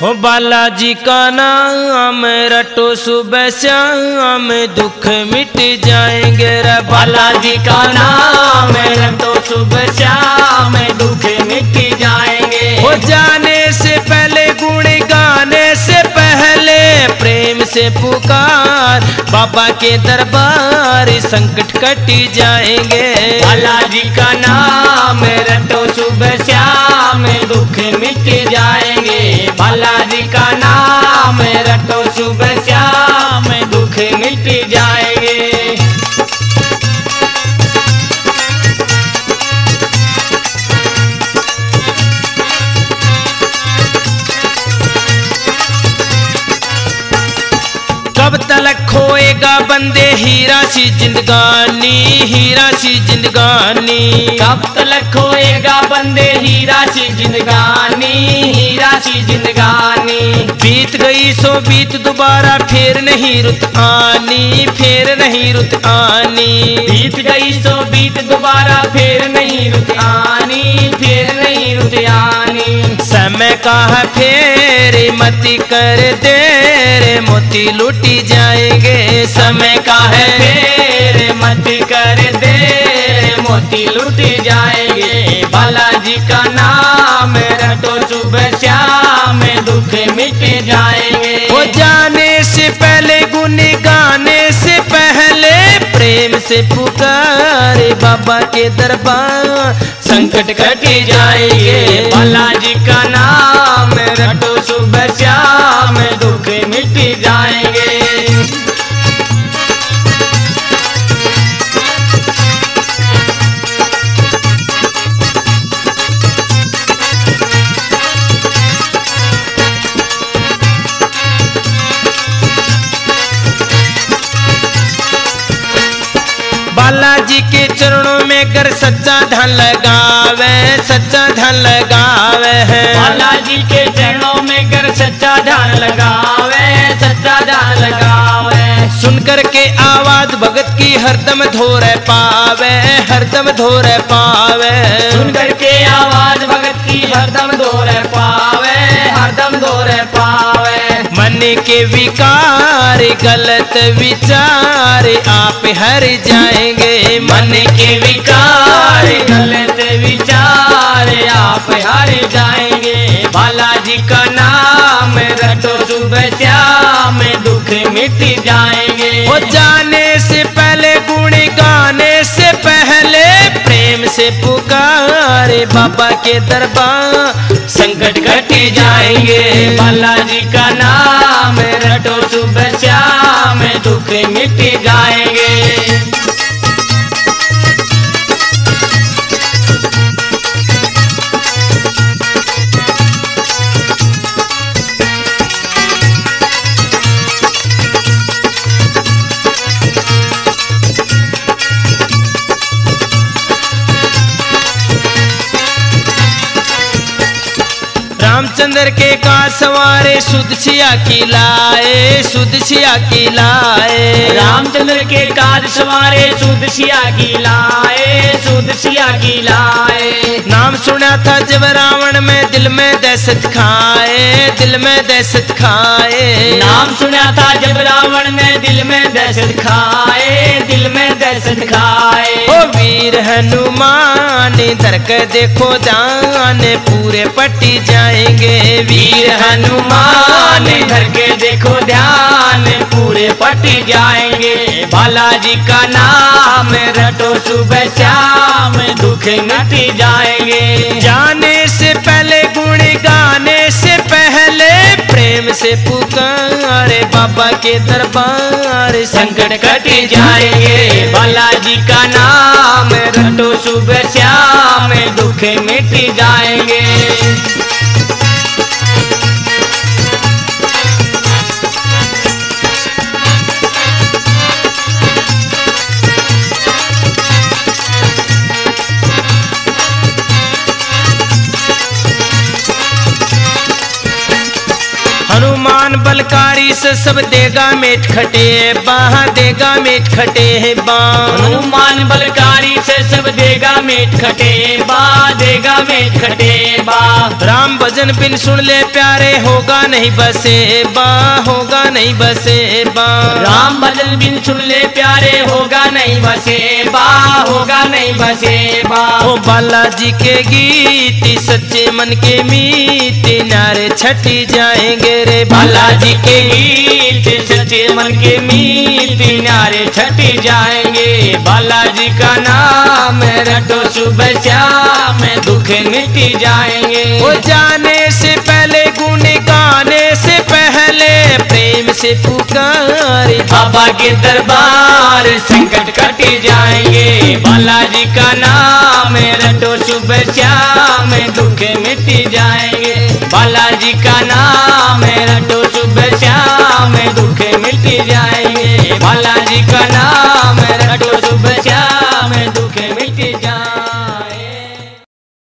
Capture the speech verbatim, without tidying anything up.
हो बालाजी का नाम रटो सुबह शाम दुख मिट जाएंगे रे। बालाजी का नाम रटो सुबह शाम दुख मिट जाएंगे। हो जाने से पहले गुण गाने से पहले प्रेम से पुकार बाबा के दरबार संकट कट जाएंगे। बालाजी का नाम रटो सुबह शाम दुख मिट जाएंगे। बालाजी का नाम रटो सुबह शाम दुख मिट जाएंगे। कब तलक खोएगा बंदे हीरा सी जिंदगानी, हीरा सी जिंदगानी। कब तलक खोएगा बंदे हीरा सी जिंदगानी, हीरा सी जिंदगानी। बीत गई सो बीत दोबारा फिर नहीं रुत आनी, फिर नहीं रुत आनी। बीत गई सो बीत दोबारा फिर नहीं रुत आनी, फिर नहीं रुत आनी। समय का है फेर मती कर देर मोती लूटी जाएंगे। समय का है फेर मत कर दे मोती लुट जाएंगे। बालाजी का नाम रटो सुबह शाम दुख मिट जाएंगे। हो जाने से पहले गुन गाने से पहले प्रेम से पुकारे बाबा के दरबार संकट कट जाएंगे। बालाजी का नाम रटो सुबह शाम दुख मिट जाएंगे। बालाजी के चरणों में कर सच्चा धन लगावे, सच्चा धन लगावे है। बालाजी के चरणों में कर सच्चा धन लगावे, सच्चा धन लगावे। सुनकर के आवाज भगत की हरदम धोर पावे, हरदम धोर पावे। सुनकर के आवाज भगत की हरदम धोर पावे, हरदम धोर पावे। मन के विकार गलत विचार आप हर जाएंगे। मन के विकार गलत विचार आप हर जाएंगे। बालाजी का नाम रटो सुबह शाम दुख मिट जाएंगे। हो जाने से पहले गुण गाने से पहले प्रेम से पुकारे बाबा के दरबार संकट कट जाएंगे। बालाजी का नाम रटो सुबह शाम दुख मिट जाएंगे। रामचंद्र के का सवारे सुध सिया की लाए, सुध सिया की लाए। रामचंद्र के काज सवारे सुध सिया की लाए, सुध सिया की लाए। नाम सुना था जब रावण में दिल में दहशत खाए, दिल में दहशत खाए। नाम सुना था जब रावण ने दिल में दहशत खाए, दिल में दहशत खाए। ओ वीर हनुमान धर कर देखो जान पूरे पट्टी जाएंगे। वीर हनुमान धर के देखो ध्यान पूरे पट जाएंगे। बालाजी का नाम रटो सुबह शाम दुख मिट जाएंगे। जाने से पहले गुण गाने से पहले प्रेम से पुकारे बाबा के दरबार संकट कट जाएंगे। बालाजी का नाम रटो सुबह शाम दुख मिट जाएंगे। हनुमान बल बलकारी से सब देगा मेट खटे बाह देगा मेट खटे बाह हनुमान बलकारी से सब देगा मेट खटे बा देगा मेट खटे बा राम भजन बिन सुन ले प्यारे होगा नहीं बसे बा होगा नहीं बसे बा राम भजन बिन सुन ले प्यारे होगा नहीं बसे बा होगा नहीं बसे बा ओ बालाजी के गीत सच्चे मन के मीत नारे छटी जाएंगे रे बालाजी के गीत सच्चे मन के मीत नारे छटी जाएंगे बालाजी का नाम रटो सुबह शाम दुख मिटी जाएंगे वो जाने से पहले गुण गाने से पहले प्रेम से पुकारे बाबा के दरबार संकट कटी जाएंगे बालाजी का नाम रटो सुबह शाम दुख मिटी जाएंगे बालाजी का नाम रटो सुबह शाम दुख मिटी जाएंगे बालाजी का नाम रटो